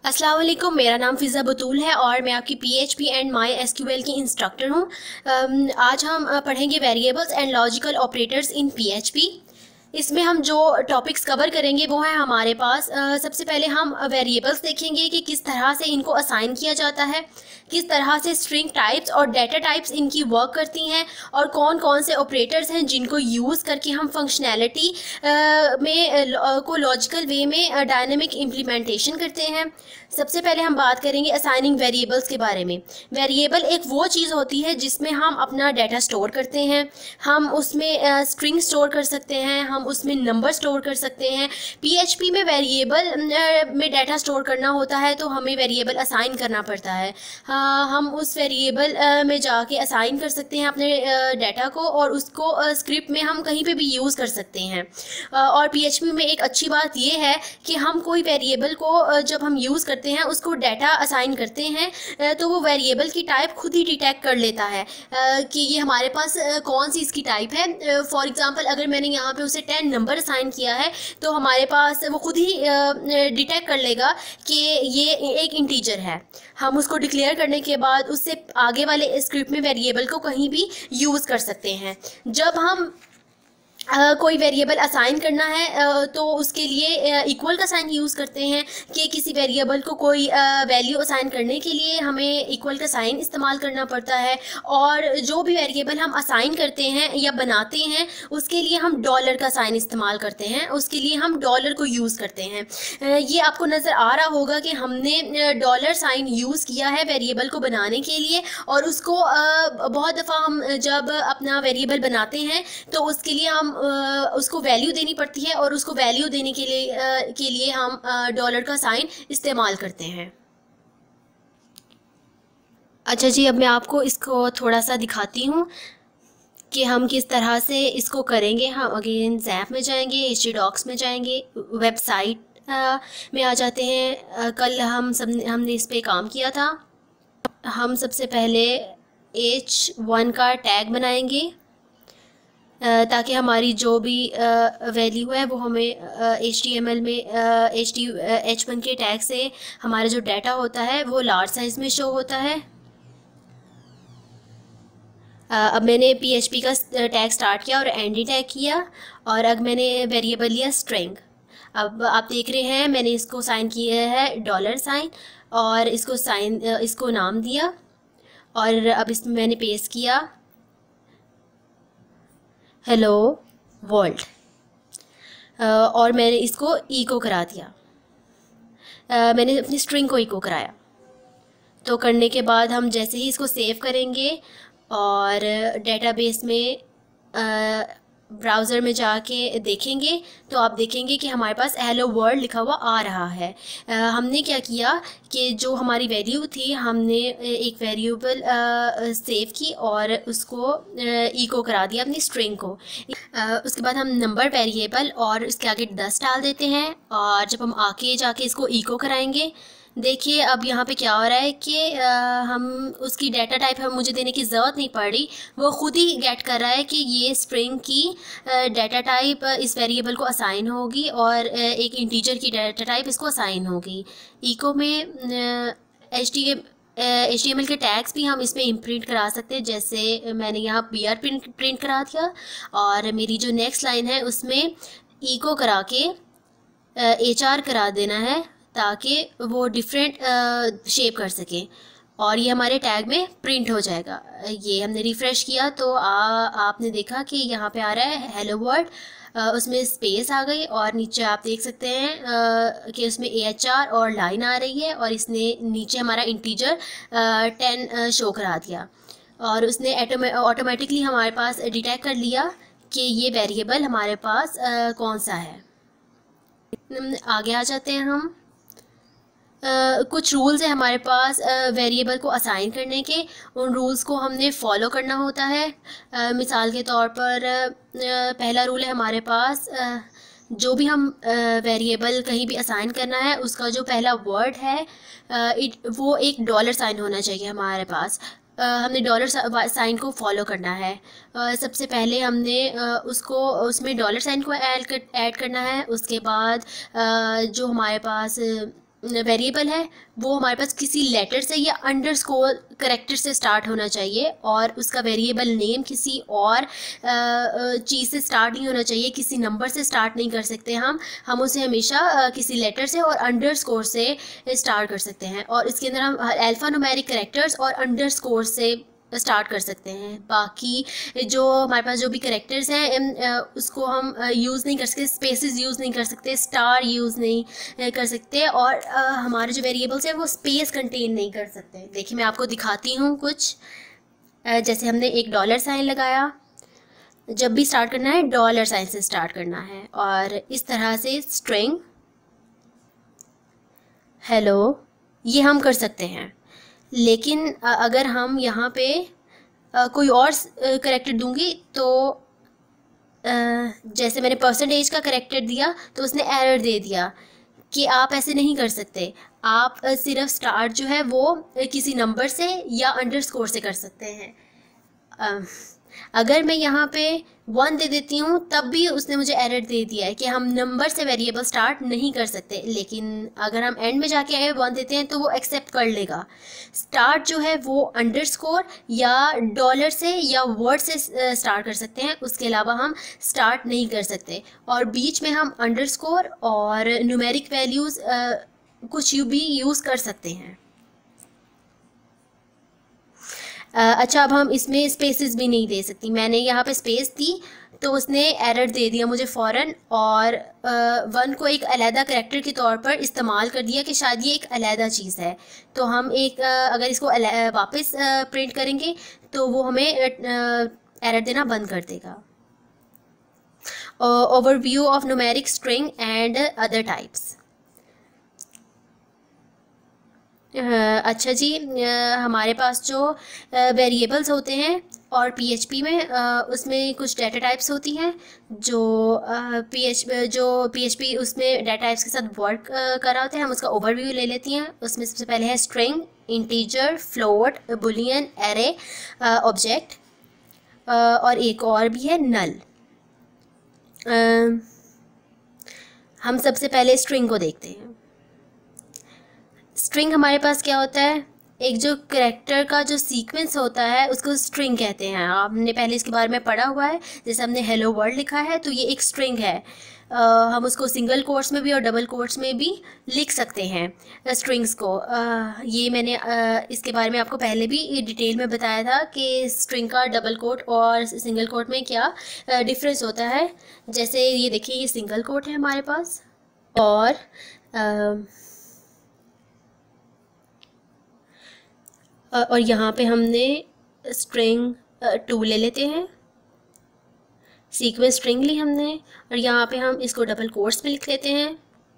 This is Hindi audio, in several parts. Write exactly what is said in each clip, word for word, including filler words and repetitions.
अस्सलाम वालेकुम। मेरा नाम फ़िज़ा बतूल है और मैं आपकी पीएचपी एंड माई एसक्यूएल की इंस्ट्रक्टर हूँ। आज हम अ, पढ़ेंगे variables and logical operators in PHP. इसमें हम जो टॉपिक्स कवर करेंगे वो है हमारे पास अ, सबसे पहले हम वेरिएबल्स देखेंगे कि किस तरह से इनको असाइन किया जाता है, किस तरह से स्ट्रिंग टाइप्स और डेटा टाइप्स इनकी वर्क करती हैं और कौन कौन से ऑपरेटर्स हैं जिनको यूज़ करके हम फंक्शनैलिटी में अ, को लॉजिकल वे में डायनेमिक इम्प्लीमेंटेशन करते हैं। सबसे पहले हम बात करेंगे असाइनिंग वेरिएबल्स के बारे में। वेरिएबल एक वो चीज़ होती है जिसमें हम अपना डाटा स्टोर करते हैं। हम उसमें स्ट्रिंग uh, स्टोर कर सकते हैं, हम उसमें नंबर स्टोर कर सकते हैं। पीएचपी में वेरिएबल uh, में डाटा स्टोर करना होता है तो हमें वेरिएबल असाइन करना पड़ता है। uh, हम उस वेरिएबल uh, में जाके असाइन कर सकते हैं अपने डाटा uh, को और उसको स्क्रिप्ट uh, में हम कहीं पे भी यूज़ कर सकते हैं। uh, और पीएचपी में एक अच्छी बात ये है कि हम कोई वेरिएबल को uh, जब हम यूज़ करते हैं, उसको डाटा असाइन करते हैं तो वो वेरिएबल की टाइप खुद ही डिटेक्ट कर लेता है कि ये हमारे पास कौन सी इसकी टाइप है। फॉर एग्जांपल अगर मैंने यहाँ पे उसे टेन नंबर असाइन किया है तो हमारे पास वो खुद ही डिटेक्ट कर लेगा कि ये एक इंटीजर है। हम उसको डिक्लेयर करने के बाद उससे आगे वाले स्क्रिप्ट में वेरिएबल को कहीं भी यूज़ कर सकते हैं। जब हम Uh, कोई वेरिएबल असाइन करना है uh, तो उसके लिए इक्वल uh, का साइन यूज़ करते हैं कि किसी वेरिएबल को कोई वैल्यू uh, असाइन करने के लिए हमें इक्वल का साइन इस्तेमाल करना पड़ता है। और जो भी वेरिएबल हम असाइन करते हैं या बनाते हैं उसके लिए हम डॉलर का साइन इस्तेमाल करते हैं, उसके लिए हम डॉलर को यूज़ करते हैं। uh, ये आपको नज़र आ रहा होगा कि हमने डॉलर साइन यूज़ किया है वेरिएबल को बनाने के लिए। और उसको uh, बहुत दफ़ा हम जब अपना वेरिएबल बनाते हैं तो उसके लिए हम उसको वैल्यू देनी पड़ती है और उसको वैल्यू देने के लिए के लिए हम डॉलर का साइन इस्तेमाल करते हैं। अच्छा जी, अब मैं आपको इसको थोड़ा सा दिखाती हूँ कि हम किस तरह से इसको करेंगे। हम अगेन ज़ैप में जाएंगे, एच डी डॉक्स में जाएंगे, वेबसाइट में आ जाते हैं। कल हम सब हमने इस पे काम किया था। हम सबसे पहले एच वन का टैग बनाएंगे ताकि हमारी जो भी वैल्यू है वो हमें एच टी एम एल में एच टी एच वन के टैग से हमारा जो डाटा होता है वो लार्ज साइज़ में शो होता है। अब मैंने पी एच पी का टैग स्टार्ट किया और एंडी टैग किया और अब मैंने वेरिएबल लिया स्ट्रिंग। अब आप देख रहे हैं मैंने इसको साइन किया है डॉलर साइन और इसको साइन इसको नाम दिया और अब इसमें मैंने पेस्ट किया हेलो वर्ल्ड और मैंने इसको इको करा दिया। uh, मैंने अपनी स्ट्रिंग को इको कराया। तो करने के बाद हम जैसे ही इसको सेव करेंगे और डेटाबेस में uh, ब्राउज़र में जाके देखेंगे तो आप देखेंगे कि हमारे पास हेलो वर्ल्ड लिखा हुआ आ रहा है। आ, हमने क्या किया कि जो हमारी वैल्यू थी हमने एक वेरिएबल सेव की और उसको इको करा दिया अपनी स्ट्रिंग को। आ, उसके बाद हम नंबर वेरिएबल और उसके आगे दस डाल देते हैं और जब हम आके जाके इसको इको कराएंगे, देखिए अब यहाँ पे क्या हो रहा है कि हम उसकी डाटा टाइप हम मुझे देने की ज़रूरत नहीं पड़ रही, वो खुद ही गेट कर रहा है कि ये स्ट्रिंग की डाटा टाइप इस वेरिएबल को असाइन होगी और एक इंटीजर की डाटा टाइप इसको असाइन होगी। इको में H T M H T M L के टैग्स भी हम इसमें इम्प्रिंट करा सकते हैं। जैसे मैंने यहाँ बी आर प्रिंट प्रिंट करा दिया और मेरी जो नेक्स्ट लाइन है उसमें इको करा के एच आर करा देना है ताकि वो डिफरेंट शेप कर सके और ये हमारे टैग में प्रिंट हो जाएगा। ये हमने रिफ़्रेश किया तो आ, आपने देखा कि यहाँ पे आ रहा है हेलो वर्ल्ड, उसमें स्पेस आ गई और नीचे आप देख सकते हैं आ, कि उसमें ए एच आर और लाइन आ रही है और इसने नीचे हमारा इंटीजर टेन शो करा दिया और उसने ऑटोमेटिकली हमारे पास डिटेक्ट कर लिया कि ये वेरिएबल हमारे पास आ, कौन सा है। आगे आ जाते हैं हम। Uh, कुछ रूल्स हैं हमारे पास वेरिएबल uh, को असाइन करने के। उन रूल्स को हमने फॉलो करना होता है। uh, मिसाल के तौर पर uh, पहला रूल है हमारे पास uh, जो भी हम वेरिएबल uh, कहीं भी असाइन करना है उसका जो पहला वर्ड है uh, इट वो एक डॉलर साइन होना चाहिए हमारे पास। Uh, हमने डॉलर साइन को फॉलो करना है। uh, सबसे पहले हमने uh, उसको उसमें डॉलर साइन को ऐड कर ऐड करना है। उसके बाद uh, जो हमारे पास uh, वेरिएबल है वो हमारे पास किसी लेटर से या अंडरस्कोर करैक्टर से स्टार्ट होना चाहिए, और उसका वेरिएबल नेम किसी और चीज़ से स्टार्ट नहीं होना चाहिए, किसी नंबर से स्टार्ट नहीं कर सकते हम हम उसे हमेशा किसी लेटर से और अंडरस्कोर से स्टार्ट कर सकते हैं। और इसके अंदर हम अल्फ़ा न्यूमेरिक करैक्टर्स और अंडरस्कोर से स्टार्ट कर सकते हैं। बाकी जो हमारे पास जो भी करैक्टर्स हैं उसको हम यूज़ नहीं कर सकते, स्पेसेस यूज़ नहीं कर सकते, स्टार यूज़ नहीं कर सकते, और हमारे जो वेरिएबल्स हैं वो स्पेस कंटेन नहीं कर सकते। देखिए मैं आपको दिखाती हूँ कुछ। जैसे हमने एक डॉलर साइन लगाया, जब भी स्टार्ट करना है डॉलर साइन से स्टार्ट करना है, और इस तरह से स्ट्रिंग हेलो ये हम कर सकते हैं। लेकिन अगर हम यहाँ पे कोई और करैक्टर दूंगी तो जैसे मैंने परसेंटेज का करैक्टर दिया तो उसने एरर दे दिया कि आप ऐसे नहीं कर सकते, आप सिर्फ स्टार्ट जो है वो किसी नंबर से या अंडरस्कोर से कर सकते हैं। अगर मैं यहाँ पे वन दे देती हूँ तब भी उसने मुझे एरर दे दिया है कि हम नंबर से वेरिएबल स्टार्ट नहीं कर सकते, लेकिन अगर हम एंड में जाके वन देते हैं तो वो एक्सेप्ट कर लेगा। स्टार्ट जो है वो अंडरस्कोर या डॉलर से या वर्ड से स्टार्ट कर सकते हैं, उसके अलावा हम स्टार्ट नहीं कर सकते। और बीच में हम अंडरस्कोर और न्यूमेरिक वैल्यूज़ कुछ यू भी यूज़ कर सकते हैं। Uh, अच्छा अब हम इसमें स्पेसेस भी नहीं दे सकती। मैंने यहाँ पे स्पेस दी तो उसने एरर दे दिया मुझे फ़ौरन, और वन uh, को एक अलहदा करैक्टर के तौर पर इस्तेमाल कर दिया कि शायद ये एक अलहदा चीज़ है। तो हम एक uh, अगर इसको uh, वापस प्रिंट uh, करेंगे तो वो हमें एरर uh, देना बंद कर देगा। Overview of numeric string and other types. Uh, अच्छा जी, uh, हमारे पास जो वेरिएबल्स uh, होते हैं और पीएचपी में uh, उसमें कुछ डाटा टाइप्स होती हैं जो पीएच uh, जो पीएचपी उसमें डाटा टाइप्स के साथ वर्क uh, कर रहे होते हैं। हम उसका ओवरव्यू ले लेती हैं। उसमें सबसे पहले है string, integer, float, boolean, array, object, और एक और भी है नल। uh, हम सबसे पहले स्ट्रिंग को देखते हैं। स्ट्रिंग हमारे पास क्या होता है, एक जो करैक्टर का जो सीक्वेंस होता है उसको स्ट्रिंग कहते हैं। हमने पहले इसके बारे में पढ़ा हुआ है। जैसे हमने हेलो वर्ल्ड लिखा है तो ये एक स्ट्रिंग है। आ, हम उसको सिंगल कोट्स में भी और डबल कोट्स में भी लिख सकते हैं स्ट्रिंग्स को। आ, ये मैंने आ, इसके बारे में आपको पहले भी डिटेल में बताया था कि स्ट्रिंग का डबल कोट और सिंगल कोट में क्या डिफरेंस होता है। जैसे ये देखिए ये सिंगल कोट है हमारे पास, और आ, और यहाँ पे हमने स्ट्रिंग टू ले लेते हैं, सीक्वेंस स्ट्रिंग ली हमने, और यहाँ पे हम इसको डबल कोट्स में लिख लेते हैं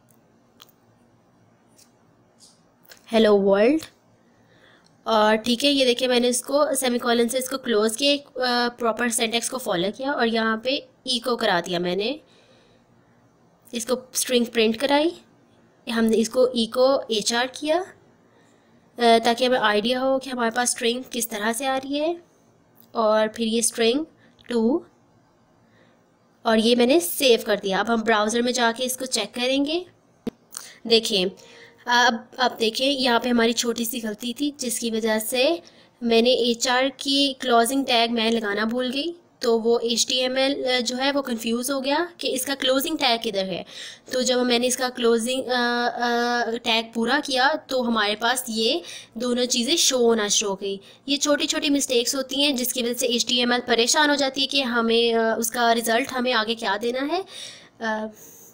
हेलो वर्ल्ड। और ठीक है, ये देखिए मैंने इसको सेमीकोलन से इसको क्लोज किया, एक प्रॉपर सेंटेक्स को फॉलो किया, और यहाँ पे इको करा दिया मैंने, इसको स्ट्रिंग प्रिंट कराई। हमने इसको इको एच आर किया ताकि हमें आइडिया हो कि हमारे पास स्ट्रिंग किस तरह से आ रही है। और फिर ये स्ट्रिंग टू, और ये मैंने सेव कर दिया। अब हम ब्राउज़र में जाके इसको चेक करेंगे। देखिए अब अब देखिए यहाँ पे हमारी छोटी सी गलती थी जिसकी वजह से मैंने एच आर की क्लोजिंग टैग मैं लगाना भूल गई, तो वो एच टी एम एल जो है वो कंफ्यूज हो गया कि इसका क्लोजिंग टैग किधर है। तो जब मैंने इसका क्लोजिंग टैग पूरा किया तो हमारे पास ये दोनों चीज़ें शो होना शुरू हो गई। ये छोटी छोटी मिस्टेक्स होती हैं जिसकी वजह से एच टी एम एल परेशान हो जाती है कि हमें आ, उसका रिज़ल्ट हमें आगे क्या देना है। आ,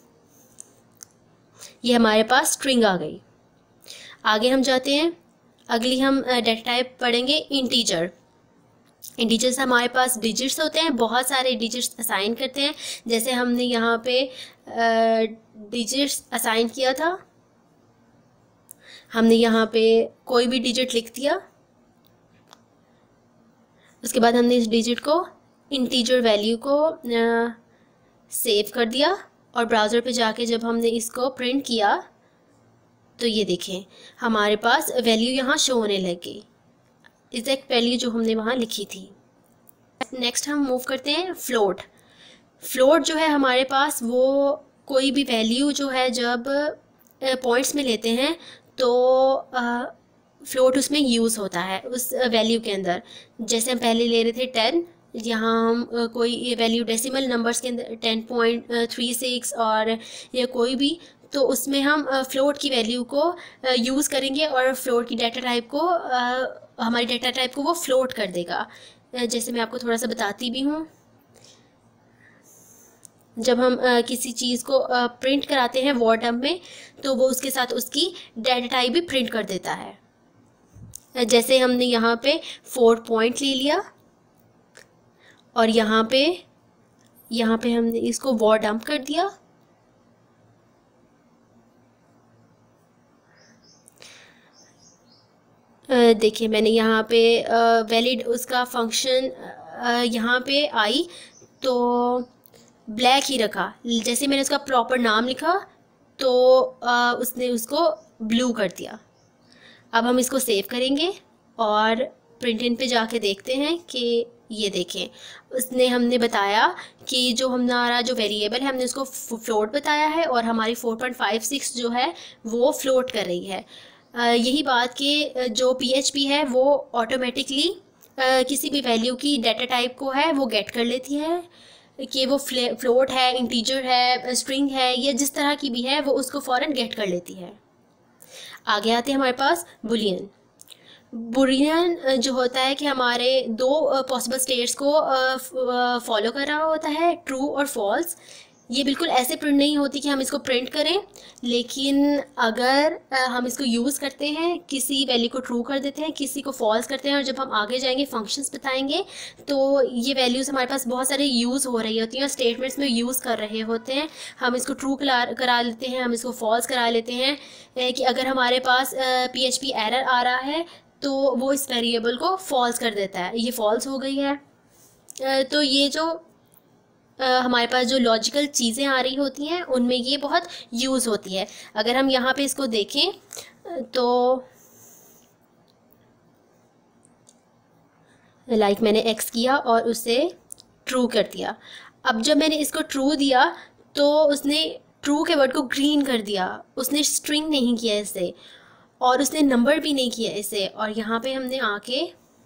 ये हमारे पास स्ट्रिंग आ गई। आगे हम जाते हैं, अगली हम डेटा टाइप पढ़ेंगे इंटीजर। इंटीजर्स हमारे पास डिजिट्स होते हैं, बहुत सारे डिजिट्स असाइन करते हैं। जैसे हमने यहाँ पे डिजिट्स असाइन किया था, हमने यहाँ पे कोई भी डिजिट लिख दिया, उसके बाद हमने इस डिजिट को इंटीजर वैल्यू को आ, सेव कर दिया, और ब्राउज़र पे जाके जब हमने इसको प्रिंट किया तो ये देखें हमारे पास वैल्यू यहाँ शो होने लग गई, एग्जैक्ट वैल्यू जो हमने वहाँ लिखी थी। नेक्स्ट हम मूव करते हैं फ्लोट। फ्लोट जो है हमारे पास वो कोई भी वैल्यू जो है जब पॉइंट्स में लेते हैं तो फ्लोट उसमें यूज़ होता है उस वैल्यू के अंदर। जैसे हम पहले ले रहे थे टेन, यहाँ हम uh, कोई वैल्यू डेसिमल नंबर्स के अंदर टेन पॉइंट थ्री सिक्स और या कोई भी, तो उसमें हम फ्लोट uh, की वैल्यू को यूज़ uh, करेंगे और फ्लोट की डाटा टाइप को uh, हमारी डाटा टाइप को वो फ्लोट कर देगा। uh, जैसे मैं आपको थोड़ा सा बताती भी हूँ, जब हम uh, किसी चीज़ को प्रिंट uh, कराते हैं वर्ड टर्म में, तो वो उसके साथ उसकी डाटा टाइप भी प्रिंट कर देता है। uh, जैसे हमने यहाँ पे फोर पॉइंट ले लिया और यहाँ पे यहाँ पे हमने इसको वर्ड डंप कर दिया। uh, देखिए मैंने यहाँ पे वैलिड uh, उसका फंक्शन uh, यहाँ पे आई तो ब्लैक ही रखा। जैसे मैंने उसका प्रॉपर नाम लिखा तो uh, उसने उसको ब्लू कर दिया। अब हम इसको सेव करेंगे और प्रिंट इन पे जाके देखते हैं कि ये देखें, उसने हमने बताया कि जो हमारा जो वेरिएबल है हमने उसको फ्लोट बताया है और हमारी फोर पॉइंट फाइव सिक्स जो है वो फ्लोट कर रही है। यही बात कि जो पीएचपी है वो ऑटोमेटिकली किसी भी वैल्यू की डाटा टाइप को है वो गेट कर लेती है कि वो फ्लोट है, इंटीजर है, स्ट्रिंग है, या जिस तरह की भी है वो उसको फ़ौरन गेट कर लेती है। आगे आते हैं हमारे पास बुलियन। बुलियन जो होता है कि हमारे दो पॉसिबल स्टेट्स को फॉलो कर रहा होता है, ट्रू और फॉल्स। ये बिल्कुल ऐसे प्रिंट नहीं होती कि हम इसको प्रिंट करें, लेकिन अगर हम इसको यूज़ करते हैं, किसी वैल्यू को ट्रू कर देते हैं, किसी को फॉल्स करते हैं, और जब हम आगे जाएंगे फंक्शंस बताएंगे तो ये वैल्यूज़ हमारे पास बहुत सारे यूज़ हो रही होती हैं और स्टेटमेंट्स में यूज़ कर रहे होते हैं। हम इसको ट्रू करा लेते हैं, हम इसको फॉल्स करा लेते हैं कि अगर हमारे पास पीएचपी एरर आ रहा है तो वो इस वेरिएबल को फॉल्स कर देता है, ये फॉल्स हो गई है। तो ये जो Uh, हमारे पास जो लॉजिकल चीज़ें आ रही होती हैं उनमें ये बहुत यूज़ होती है। अगर हम यहाँ पे इसको देखें तो लाइक like मैंने एक्स किया और उसे ट्रू कर दिया। अब जब मैंने इसको ट्रू दिया तो उसने ट्रू के वर्ड को ग्रीन कर दिया, उसने स्ट्रिंग नहीं किया इसे और उसने नंबर भी नहीं किया इसे। और यहाँ पे हमने आके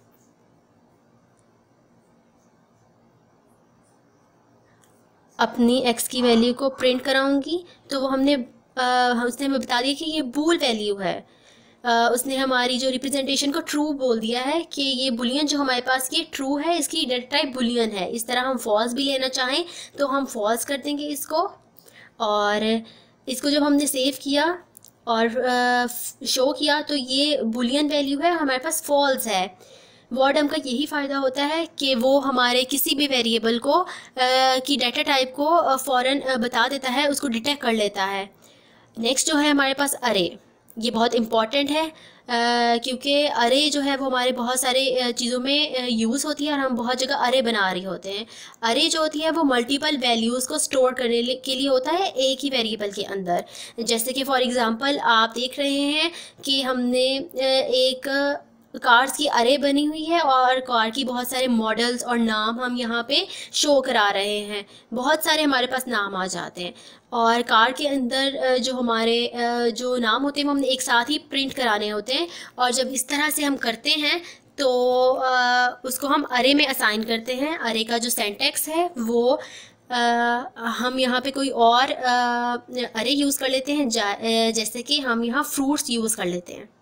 अपनी x की वैल्यू को प्रिंट कराऊंगी तो वो हमने आ, उसने हमें बता दिया कि ये बूल वैल्यू है। आ, उसने हमारी जो रिप्रेजेंटेशन को ट्रू बोल दिया है कि ये बुलियन जो हमारे पास ये ट्रू है, इसकी डाटा टाइप बुलियन है। इस तरह हम फॉल्स भी लेना चाहें तो हम फॉल्स कर देंगे इसको, और इसको जब हमने सेव किया और शो किया तो ये बुलियन वैल्यू है, हमारे पास फॉल्स है। वर्ड डंप का यही फ़ायदा होता है कि वो हमारे किसी भी वेरिएबल को आ, की डाटा टाइप को फ़ौरन बता देता है, उसको डिटेक्ट कर लेता है। नेक्स्ट जो है हमारे पास अरे, ये बहुत इम्पॉर्टेंट है आ, क्योंकि अरे जो है वो हमारे बहुत सारे चीज़ों में यूज़ होती है और हम बहुत जगह अरे बना रहे होते हैं। अरे जो होती है वो मल्टीपल वैल्यूज़ को स्टोर करने के लिए होता है एक ही वेरिएबल के अंदर। जैसे कि फॉर एग्ज़ाम्पल आप देख रहे हैं कि हमने एक कार्स की अरे बनी हुई है और कार की बहुत सारे मॉडल्स और नाम हम यहाँ पे शो करा रहे हैं। बहुत सारे हमारे पास नाम आ जाते हैं और कार के अंदर जो हमारे जो नाम होते हैं वो हमने एक साथ ही प्रिंट कराने होते हैं। और जब इस तरह से हम करते हैं तो उसको हम अरे में असाइन करते हैं। अरे का जो सिंटैक्स है वो Uh, हम यहाँ पे कोई और अरे uh, यूज़ कर लेते हैं, जैसे कि हम यहाँ फ्रूट्स यूज़ कर लेते हैं।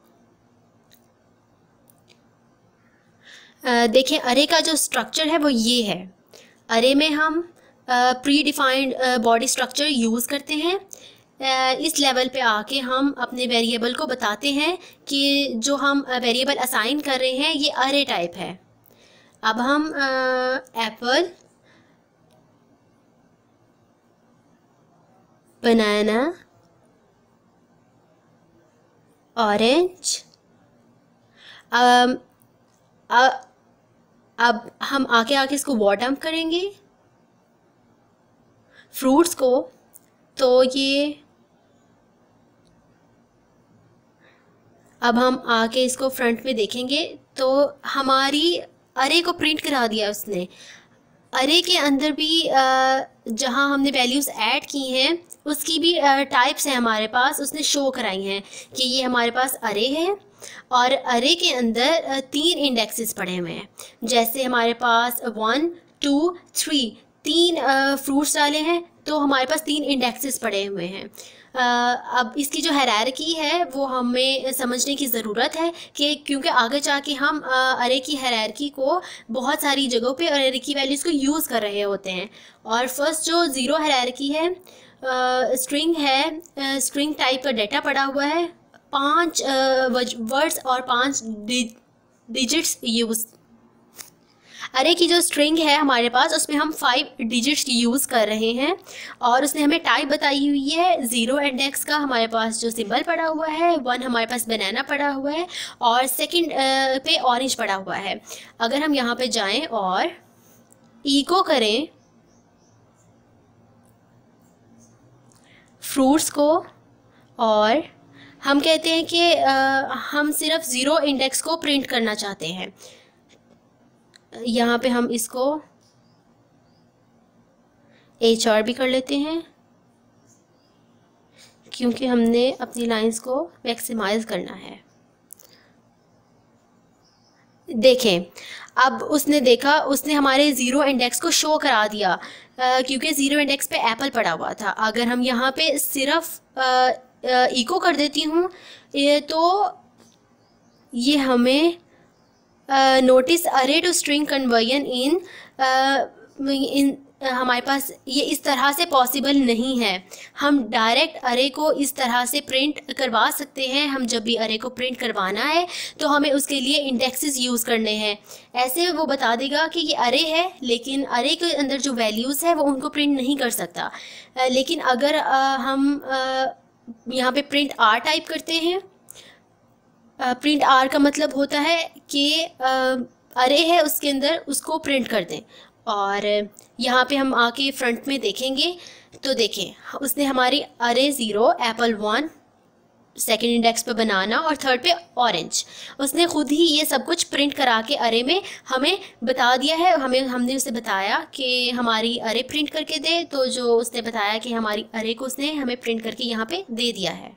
Uh, देखें अरे का जो स्ट्रक्चर है वो ये है। अरे में हम predefined body structure use करते हैं। uh, इस लेवल पे आके हम अपने वेरिएबल को बताते हैं कि जो हम वेरिएबल असाइन कर रहे हैं ये अरे टाइप है। अब हम एप्पल, बनाना, ऑरेंज, अब हम आके आके इसको वर्ड डंप करेंगे फ्रूट्स को, तो ये अब हम आके इसको फ्रंट में देखेंगे तो हमारी अरे को प्रिंट करा दिया उसने। अरे के अंदर भी जहाँ हमने वैल्यूज़ ऐड की हैं उसकी भी टाइप्स हैं हमारे पास, उसने शो कराई हैं कि ये हमारे पास अरे है और अरे के अंदर तीन इंडेक्सेस पड़े हुए हैं। जैसे हमारे पास वन टू थ्री तीन फ्रूट्स डाले हैं तो हमारे पास तीन इंडेक्सेस पड़े हुए हैं। Uh, अब इसकी जो हायरार्की है वो हमें समझने की ज़रूरत है कि क्योंकि आगे जाके हम अरे की हायरार्की को बहुत सारी जगहों पे और अरे की वैल्यूज़ को यूज़ कर रहे होते हैं। और फर्स्ट जो ज़ीरो हायरार्की है, स्ट्रिंग है, स्ट्रिंग टाइप का डाटा पड़ा हुआ है, पांच वर्ड्स और पांच डिजिट्स यूज़। अरे की जो स्ट्रिंग है हमारे पास उसमें हम फाइव डिजिट्स यूज़ कर रहे हैं और उसने हमें टाइप बताई हुई है ज़ीरो इंडेक्स का। हमारे पास जो सिंबल पड़ा हुआ है, वन हमारे पास बनाना पड़ा हुआ है और सेकंड पे ऑरेंज पड़ा हुआ है। अगर हम यहाँ पे जाएं और इको करें फ्रूट्स को और हम कहते हैं कि आ, हम सिर्फ ज़ीरो इंडेक्स को प्रिंट करना चाहते हैं, यहाँ पे हम इसको एच आर भी कर लेते हैं क्योंकि हमने अपनी लाइंस को मैक्सिमाइज करना है। देखें अब उसने देखा, उसने हमारे ज़ीरो इंडेक्स को शो करा दिया क्योंकि ज़ीरो इंडेक्स पे एप्पल पड़ा हुआ था। अगर हम यहाँ पे सिर्फ इको कर देती हूँ तो ये हमें notice array to string conversion in in हमारे पास ये इस तरह से पॉसिबल नहीं है। हम डायरेक्ट अरे को इस तरह से प्रिंट करवा सकते हैं। हम जब भी अरे को प्रिंट करवाना है तो हमें उसके लिए इंडेक्सेस यूज़ करने हैं। ऐसे वो बता देगा कि ये अरे है लेकिन अरे के अंदर जो वैल्यूज़ है वो उनको प्रिंट नहीं कर सकता। लेकिन अगर हम यहाँ पे प्रिंट आर टाइप करते हैं, प्रिंट आर का मतलब होता है कि अरे है उसके अंदर उसको प्रिंट कर दें। और यहाँ पे हम आके फ्रंट में देखेंगे तो देखें उसने हमारी array zero, apple one, second index पे बनाना और थर्ड पे ऑरेंज, उसने ख़ुद ही ये सब कुछ प्रिंट करा के अरे में हमें बता दिया है। हमें हमने उसे बताया कि हमारी अरे प्रिंट करके दे, तो जो उसने बताया कि हमारी अरे को उसने हमें प्रिंट करके यहाँ पे दे दिया है।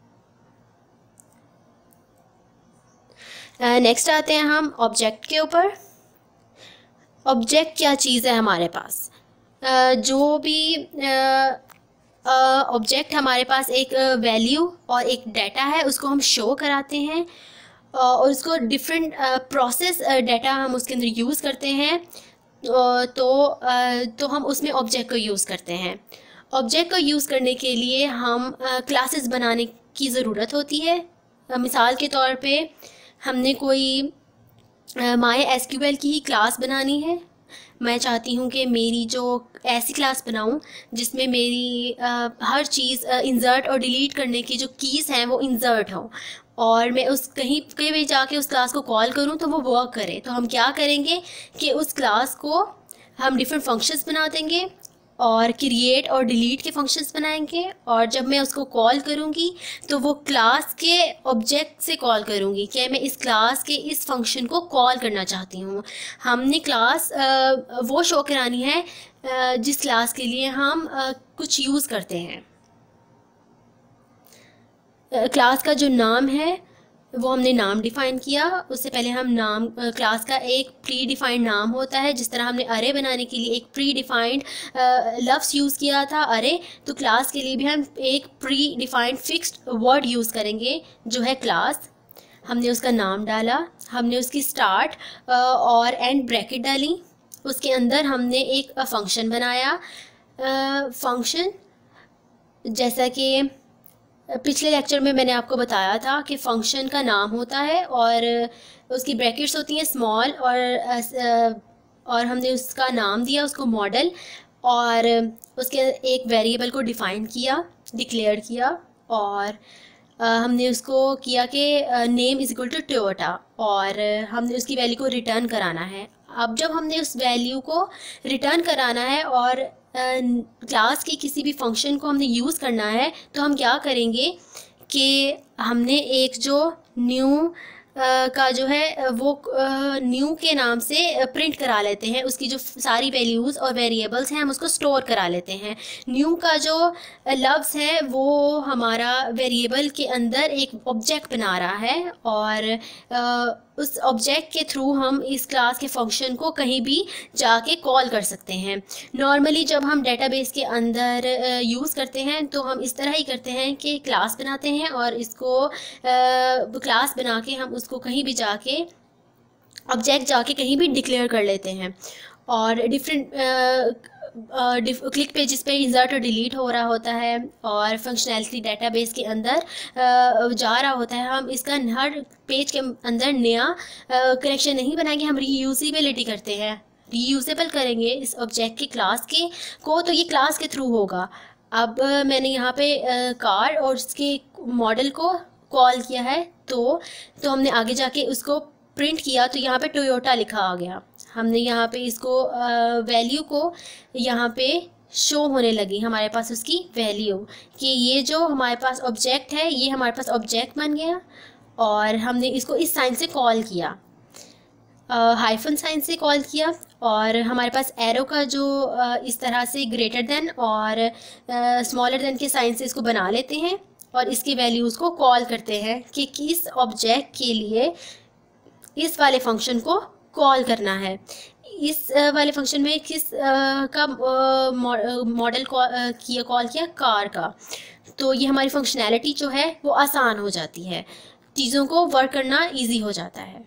नेक्स्ट uh, आते हैं हम ऑब्जेक्ट के ऊपर। ऑब्जेक्ट क्या चीज़ है हमारे पास? uh, जो भी ऑब्जेक्ट uh, uh, हमारे पास एक वैल्यू uh, और एक डाटा है उसको हम शो कराते हैं uh, और उसको डिफरेंट प्रोसेस डाटा हम उसके अंदर यूज़ करते हैं। uh, तो uh, तो हम उसमें ऑब्जेक्ट को यूज़ करते हैं। ऑब्जेक्ट को यूज़ करने के लिए हम क्लासेस uh, बनाने की ज़रूरत होती है। uh, मिसाल के तौर पे हमने कोई माई एस क्यू एल की ही क्लास बनानी है। मैं चाहती हूँ कि मेरी जो ऐसी क्लास बनाऊँ जिसमें मेरी आ, हर चीज़ इंसर्ट और डिलीट करने की जो कीज़ हैं वो इंसर्ट हों और मैं उस कहीं कहीं भी जाके उस क्लास को कॉल करूँ तो वो वर्क करे। तो हम क्या करेंगे कि उस क्लास को हम डिफरेंट फंक्शंस बना देंगे और क्रिएट और डिलीट के फंक्शंस बनाएंगे और जब मैं उसको कॉल करूँगी तो वो क्लास के ऑब्जेक्ट से कॉल करूँगी कि मैं इस क्लास के इस फंक्शन को कॉल करना चाहती हूँ। हमने क्लास वो शो करानी है जिस क्लास के लिए हम कुछ यूज़ करते हैं। क्लास का जो नाम है वो हमने नाम डिफ़ाइन किया। उससे पहले हम नाम क्लास का एक प्री डिफाइंड नाम होता है। जिस तरह हमने अरे बनाने के लिए एक प्री डिफाइंड लफ्ज़ यूज़ किया था अरे, तो क्लास के लिए भी हम एक predefined fixed word use करेंगे जो है क्लास। हमने उसका नाम डाला, हमने उसकी स्टार्ट और एंड ब्रैकेट डाली, उसके अंदर हमने एक फंक्शन बनाया। फंक्शन जैसा कि पिछले लेक्चर में मैंने आपको बताया था कि फ़ंक्शन का नाम होता है और उसकी ब्रैकेट्स होती हैं स्मॉल और और हमने उसका नाम दिया उसको मॉडल और उसके एक वेरिएबल को डिफ़ाइन किया, डिक्लेयर किया और हमने उसको किया कि name is equal to Toyota और हमने उसकी वैल्यू को रिटर्न कराना है। अब जब हमने उस वैल्यू को रिटर्न कराना है और क्लास की किसी भी फंक्शन को हमने यूज़ करना है तो हम क्या करेंगे कि हमने एक जो न्यू का जो है वो न्यू के नाम से प्रिंट करा लेते हैं। उसकी जो सारी वैल्यूज़ और वेरिएबल्स हैं हम उसको स्टोर करा लेते हैं। न्यू का जो लफ्ज़ है वो हमारा वेरिएबल के अंदर एक ऑब्जेक्ट बना रहा है और उस ऑब्जेक्ट के थ्रू हम इस क्लास के फंक्शन को कहीं भी जाके कॉल कर सकते हैं। नॉर्मली जब हम डेटाबेस के अंदर यूज़ करते हैं तो हम इस तरह ही करते हैं कि क्लास बनाते हैं और इसको क्लास बना के हम उसको कहीं भी जाके ऑब्जेक्ट जाके कहीं भी डिक्लेयर कर लेते हैं और डिफरेंट क्लिक पेजेस पे इंसर्ट और डिलीट हो रहा होता है और फंक्शनैलिटी डेटाबेस के अंदर जा रहा होता है। हम इसका हर पेज के अंदर नया कनेक्शन नहीं बनाएंगे, हम रीयूजेबिलिटी करते हैं, रीयूजेबल करेंगे इस ऑब्जेक्ट के क्लास के को, तो ये क्लास के थ्रू होगा। अब मैंने यहाँ पे कार और उसके मॉडल को कॉल किया है तो तो हमने आगे जाके उसको प्रिंट किया तो यहाँ पे टोयोटा लिखा आ गया। हमने यहाँ पे इसको वैल्यू को यहाँ पे शो होने लगी हमारे पास उसकी वैल्यू कि ये जो हमारे पास ऑब्जेक्ट है ये हमारे पास ऑब्जेक्ट बन गया और हमने इसको इस साइन से कॉल किया, हाइफन साइन से कॉल किया और हमारे पास एरो का जो uh, इस तरह से ग्रेटर देन और स्मॉलर देन के साइन से इसको बना लेते हैं और इसकी वैल्यूज़ को कॉल करते हैं कि किस ऑब्जेक्ट के लिए इस वाले फंक्शन को कॉल करना है। इस वाले फंक्शन में किस का मॉडल किया कॉल किया, कार का। तो ये हमारी फंक्शनैलिटी जो है वो आसान हो जाती है, चीज़ों को वर्क करना इजी हो जाता है।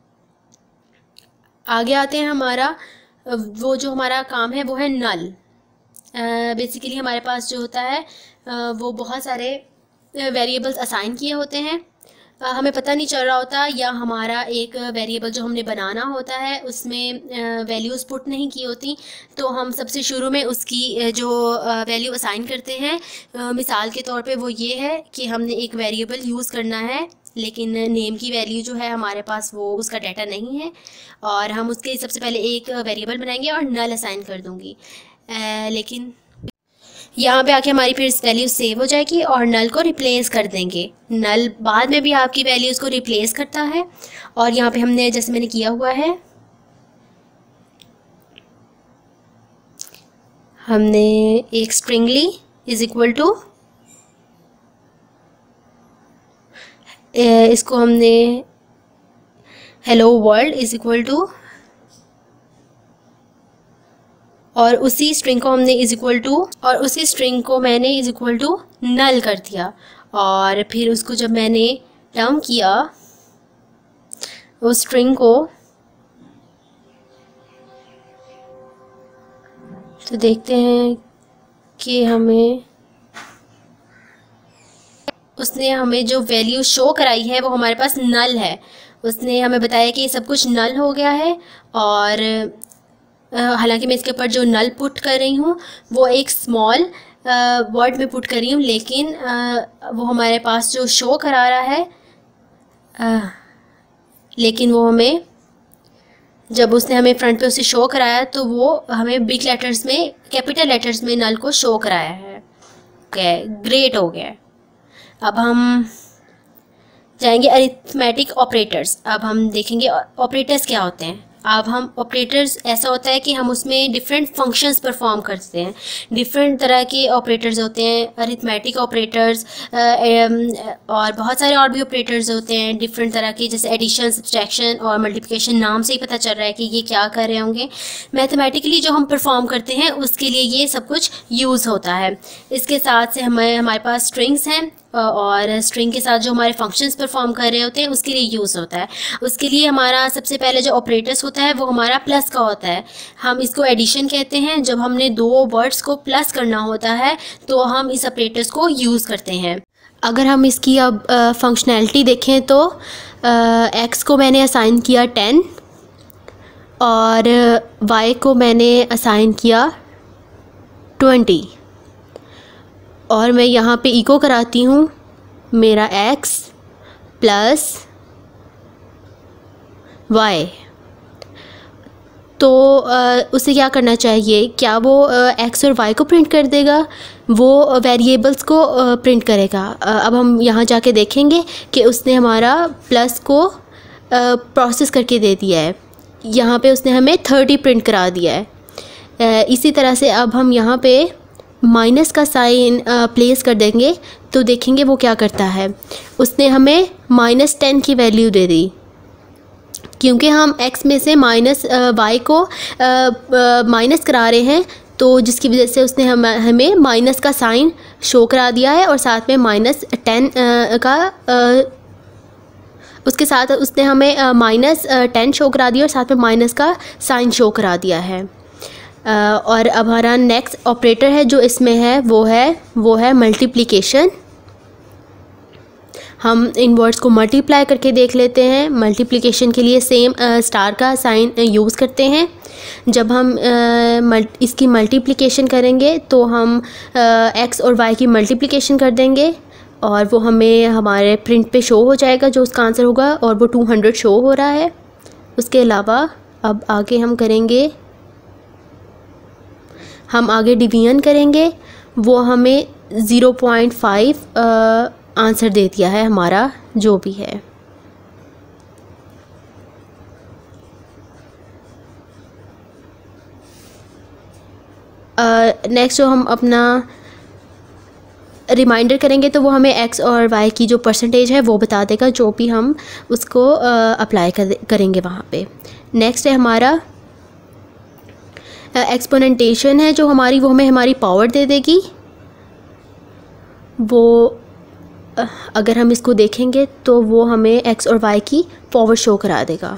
आगे आते हैं, हमारा वो जो हमारा काम है वो है नल। बेसिकली हमारे पास जो होता है वो बहुत सारे वेरिएबल्स असाइन किए होते हैं, हमें पता नहीं चल रहा होता या हमारा एक वेरिएबल जो हमने बनाना होता है उसमें वैल्यूज़ पुट नहीं की होती, तो हम सबसे शुरू में उसकी जो वैल्यू असाइन करते हैं मिसाल के तौर पे वो ये है कि हमने एक वेरिएबल यूज़ करना है लेकिन नेम की वैल्यू जो है हमारे पास वो उसका डाटा नहीं है और हम उसके सबसे पहले एक वेरिएबल बनाएंगे और नल असाइन कर दूँगी। लेकिन यहाँ पे आके हमारी फिर वैल्यू सेव हो जाएगी और नल को रिप्लेस कर देंगे। नल बाद में भी आपकी वैल्यूज़ को रिप्लेस करता है और यहाँ पे हमने जैसे मैंने किया हुआ है, हमने एक स्ट्रिंगली इज इक्वल टू, इसको हमने hello world is equal to, और उसी स्ट्रिंग को हमने इज इक्वल टू और उसी स्ट्रिंग को मैंने इज इक्वल टू नल कर दिया और फिर उसको जब मैंने टर्म किया उस स्ट्रिंग को, तो देखते हैं कि हमें उसने हमें जो वैल्यू शो कराई है वो हमारे पास नल है। उसने हमें बताया कि सब कुछ नल हो गया है और हालांकि मैं इसके ऊपर जो नल पुट कर रही हूँ वो एक स्मॉल वर्ड में पुट कर रही हूँ, लेकिन आ, वो हमारे पास जो शो करा रहा है आ, लेकिन वो हमें जब उसने हमें फ्रंट पे उसे शो कराया तो वो हमें बिग लेटर्स में, कैपिटल लेटर्स में नल को शो कराया है। ओके, ग्रेट हो गया। अब हम जाएंगे अरिथमेटिक ऑपरेटर्स। अब हम देखेंगे ऑपरेटर्स क्या होते हैं। अब हम ऑपरेटर्स ऐसा होता है कि हम उसमें डिफरेंट फंक्शंस परफॉर्म करते हैं। डिफरेंट तरह के ऑपरेटर्स होते हैं, अरिथमेटिक ऑपरेटर्स और बहुत सारे और भी ऑपरेटर्स होते हैं डिफरेंट तरह के, जैसे एडिशन, सब्सट्रैक्शन और मल्टीप्लिकेशन। नाम से ही पता चल रहा है कि ये क्या कर रहे होंगे। मैथमेटिकली जो हम परफॉर्म करते हैं उसके लिए ये सब कुछ यूज़ होता है। इसके साथ से हमें हमारे पास स्ट्रिंग्स हैं और स्ट्रिंग के साथ जो हमारे फंक्शंस परफॉर्म कर रहे होते हैं उसके लिए यूज़ होता है। उसके लिए हमारा सबसे पहले जो ऑपरेटर्स होता है वो हमारा प्लस का होता है। हम इसको एडिशन कहते हैं। जब हमने दो वर्ड्स को प्लस करना होता है तो हम इस ऑपरेटर्स को यूज़ करते हैं। अगर हम इसकी अब फंक्शनैलिटी देखें तो एक्स को मैंने असाइन किया टेन और वाई को मैंने असाइन किया ट्वेंटी और मैं यहाँ पे इको कराती हूँ मेरा x प्लस वाई। तो आ, उसे क्या करना चाहिए, क्या वो x और y को प्रिंट कर देगा? वो वेरिएबल्स को प्रिंट करेगा। अब हम यहाँ जाके देखेंगे कि उसने हमारा प्लस को प्रोसेस करके दे दिया है, यहाँ पे उसने हमें थर्टी प्रिंट करा दिया है। uh, इसी तरह से अब हम यहाँ पे माइनस का साइन प्लेस कर देंगे तो देखेंगे वो क्या करता है। उसने हमें माइनस टेन की वैल्यू दे दी, क्योंकि हम x में से माइनस वाई को माइनस करा रहे हैं, तो जिसकी वजह से उसने हम हमें माइनस का साइन शो करा दिया है और साथ में माइनस टेन का आ, उसके साथ उसने हमें माइनस टेन शो करा दिया और साथ में माइनस का साइन शो करा दिया है। आ, और अब हमारा नेक्स्ट ऑपरेटर है जो इसमें है वो है वो है मल्टीप्लिकेशन। हम इन वर्ड्स को मल्टीप्लाई करके देख लेते हैं। मल्टीप्लिकेशन के लिए सेम स्टार का साइन यूज़ करते हैं। जब हम आ, मल, इसकी मल्टीप्लिकेशन करेंगे तो हम एक्स और वाई की मल्टीप्लिकेशन कर देंगे और वो हमें हमारे प्रिंट पे शो हो जाएगा जो उसका आंसर होगा, और वो टू हंड्रेड शो हो रहा है। उसके अलावा अब आगे हम करेंगे हम आगे डिवीजन करेंगे, वो हमें ज़ीरो पॉइंट फाइव आंसर दे दिया है हमारा जो भी है। नेक्स्ट uh, जो हम अपना रिमाइंडर करेंगे तो वो हमें एक्स और वाई की जो परसेंटेज है वो बता देगा, जो भी हम उसको अप्लाई uh, कर, करेंगे वहाँ पे। नेक्स्ट है हमारा एक्सपोनेंटेशन uh, है जो हमारी, वो हमें हमारी पावर दे देगी। वो uh, अगर हम इसको देखेंगे तो वो हमें एक्स और वाई की पावर शो करा देगा।